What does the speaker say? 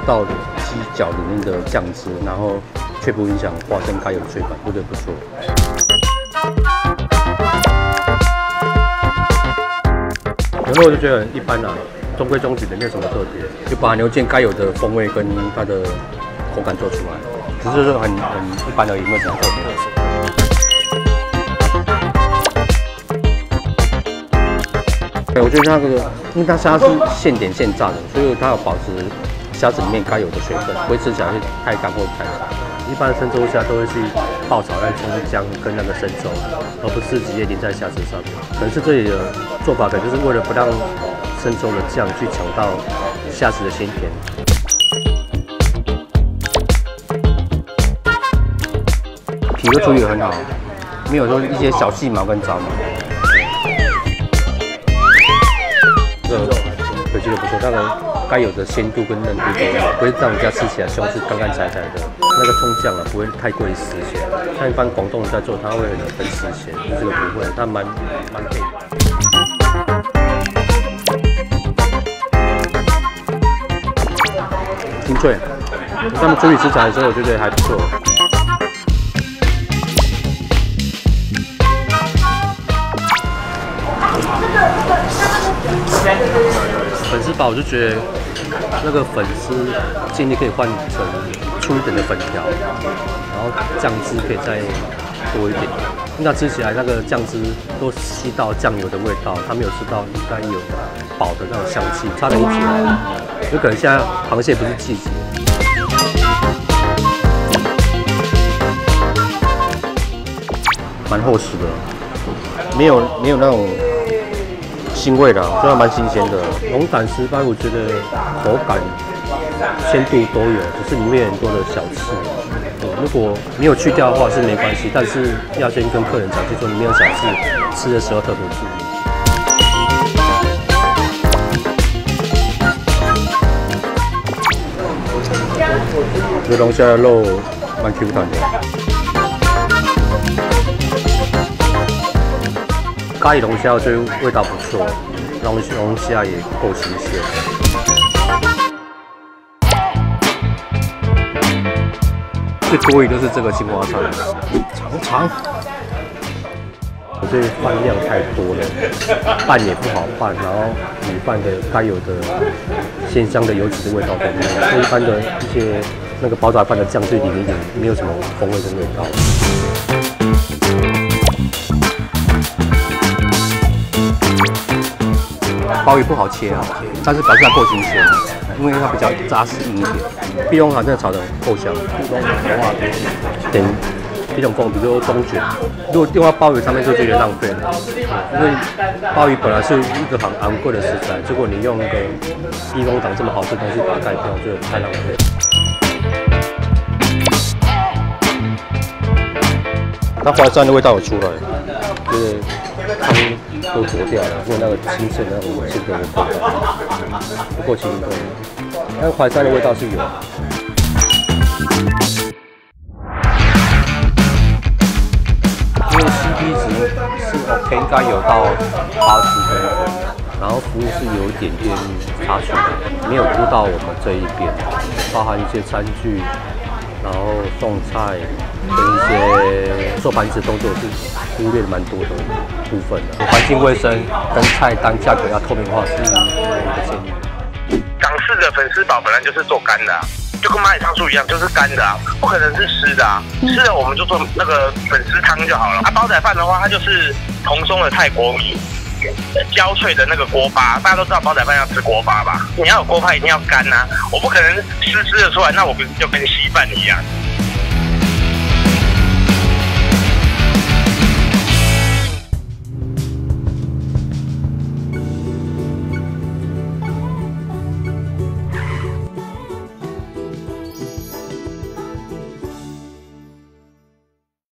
到鸡脚里面的酱汁，然后却不影响花生该有的脆感，我觉得不错。牛肉我就觉得一般啦，中规中矩的，没有什么特别，就把牛腱该有的风味跟它的口感做出来，只是说很一般而已，没有什么特别的。 我觉得那个，因为它虾是现点现炸的，所以它有保持虾子里面该有的水分，不会吃起来会太干或太柴。一般的生抽虾都会去爆炒那葱姜跟那个生抽，而不是直接淋在虾子上面。可能是这里的做法，可能就是为了不让生抽的酱去抢到虾子的鲜甜。皮都处理得很好，没有说一些小细毛跟杂毛。 我觉得不错，那个该有的鲜度跟嫩度都有，不会让人家吃起来胸是干干柴柴的。那个葱酱啊，不会太过于死咸。像一般广东人在做，它会很死咸，这个不会，它蛮配的。清脆，他们处理食材的时候，我觉得还不错。 粉丝煲我就觉得那个粉丝建议可以换成粗一点的粉条，然后酱汁可以再多一点，那吃起来那个酱汁都吸到酱油的味道，它没有吃到应该有煲的那种香气，差了一截。有可能现在螃蟹不是季节。蛮厚实的，没有那种。 腥味的，所以蛮新鲜的。龙胆石斑，我觉得口感、鲜度都有，只是里面很多的小刺。如果没有去掉的话是没关系，但是要先跟客人讲，就说你没有小刺，吃的时候特别注意。我觉得龙虾的肉蛮 Q 弹的。 咖喱龙虾我觉得味道不错，龙虾也够新鲜。最多余就是这个青花菜，长。我这饭量太多了，拌也不好拌，然后米饭的该有的鲜香的油脂的味道都没有，所以一般的一些那个煲仔饭的酱汁里面也没有什么风味跟味道。 鲍鱼不好切啊，但是表示它够新鲜，因为它比较扎实硬一点。碧龙虾真的炒得够香，点一种风，比如说中卷，如果用到鲍鱼上面就觉得浪费了，因为鲍鱼本来是一个很昂贵的食材，结果你用那个碧龙档这么好吃的东西把它盖掉，我觉得太浪费。它淮山的味道有出来，就是汤。 都浊掉了，因为那个清澈的那种清甜的口感不够清澈，但是淮山的味道是有。因为 CP 值是 OK， 应该有到80分，然后服务是有一点点差距的，没有顾到我们这一边，包含一些餐具，然后送菜跟一些收盘子动作是忽略蛮多的。 部分的环境卫生跟菜单价格要透明化是我的建议。 港式的粉丝煲本来就是做干的、啊，就跟蚂蚁汤素一样，就是干的啊，不可能是湿的啊。湿的我们就做那个粉丝汤就好了。啊，煲仔饭的话，它就是蓬松的泰国米，焦脆的那个锅巴。大家都知道煲仔饭要吃锅巴吧？你要有锅巴一定要干啊，我不可能湿的出来，那我不就跟稀饭一样。